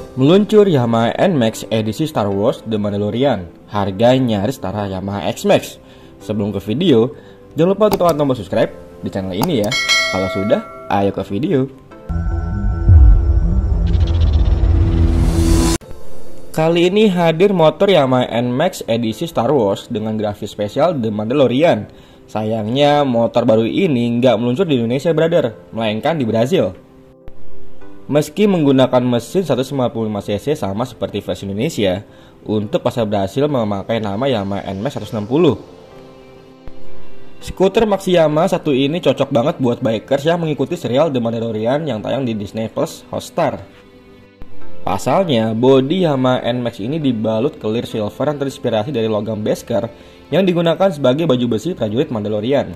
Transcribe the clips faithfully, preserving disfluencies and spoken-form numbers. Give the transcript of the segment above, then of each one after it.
Meluncur Yamaha N Max edisi Star Wars The Mandalorian. Harganya nyaris setara Yamaha X-Max. Sebelum ke video, jangan lupa untuk tekan tombol subscribe di channel ini ya. Kalau sudah, ayo ke video. Kali ini hadir motor Yamaha N Max edisi Star Wars dengan grafis spesial The Mandalorian. Sayangnya motor baru ini nggak meluncur di Indonesia, brother, melainkan di Brazil. Meski menggunakan mesin seratus lima puluh lima cc sama seperti versi Indonesia, untuk pasar Brasil memakai nama Yamaha N Max seratus enam puluh. Skuter Maxi Yamaha satu ini cocok banget buat bikers yang mengikuti serial The Mandalorian yang tayang di Disney Plus Hotstar. Pasalnya, bodi Yamaha N Max ini dibalut clear silver yang terinspirasi dari logam Beskar yang digunakan sebagai baju besi prajurit Mandalorian.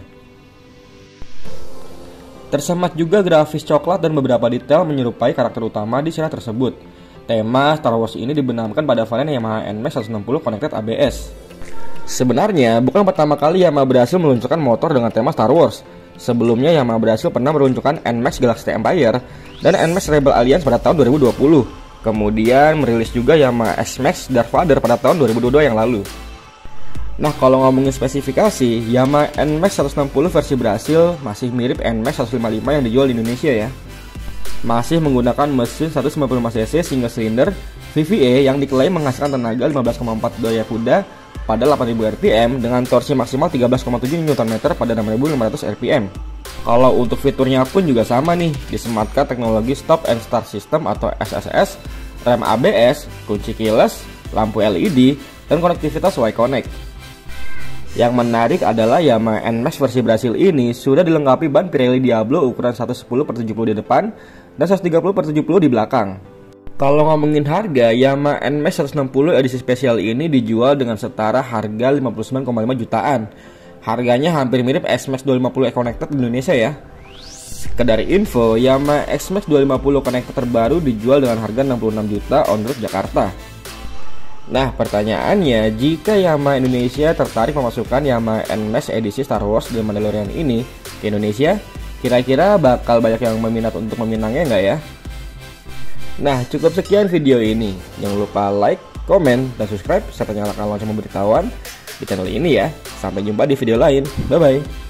Tersemat juga grafis coklat dan beberapa detail menyerupai karakter utama di serial tersebut. Tema Star Wars ini dibenamkan pada varian Yamaha N Max seratus enam puluh Connected A B S. Sebenarnya, bukan pertama kali Yamaha berhasil meluncurkan motor dengan tema Star Wars. Sebelumnya Yamaha berhasil pernah meluncurkan N Max Galactic Empire dan N Max Rebel Alliance pada tahun dua ribu dua puluh. Kemudian merilis juga Yamaha X Max Darth Vader pada tahun dua ribu dua puluh dua yang lalu. Nah, kalau ngomongin spesifikasi, Yamaha N Max seratus enam puluh versi Brasil masih mirip N Max seratus lima puluh lima yang dijual di Indonesia ya. Masih menggunakan mesin seratus lima puluh lima cc single cylinder V V A yang diklaim menghasilkan tenaga lima belas koma empat daya kuda pada delapan ribu R P M dengan torsi maksimal tiga belas koma tujuh Newton meter pada enam ribu lima ratus R P M. Kalau untuk fiturnya pun juga sama nih, disematkan teknologi Stop and Start System atau S S S, rem A B S, kunci keyless, lampu L E D, dan konektivitas Y-Connect. Yang menarik adalah Yamaha N Max versi Brasil ini sudah dilengkapi ban Pirelli Diablo ukuran seratus sepuluh per tujuh puluh di depan dan seratus tiga puluh per tujuh puluh di belakang. Kalau ngomongin harga, Yamaha N Max seratus enam puluh edisi spesial ini dijual dengan setara harga lima puluh sembilan koma lima jutaan. Harganya hampir mirip X Max dua lima puluh Connected di Indonesia ya. Sekedar info, Yamaha X Max dua lima puluh Connected terbaru dijual dengan harga enam puluh enam juta on road Jakarta. Nah, pertanyaannya, jika Yamaha Indonesia tertarik memasukkan Yamaha N Max edisi Star Wars The Mandalorian ini ke Indonesia, kira-kira bakal banyak yang meminat untuk meminangnya nggak ya? Nah, cukup sekian video ini. Jangan lupa like, komen, dan subscribe serta nyalakan lonceng pemberitahuan di channel ini ya. Sampai jumpa di video lain. Bye-bye.